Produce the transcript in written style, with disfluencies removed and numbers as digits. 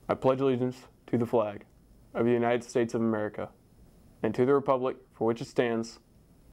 I pledge allegiance to the flag of the United States of America and to the republic for which it stands,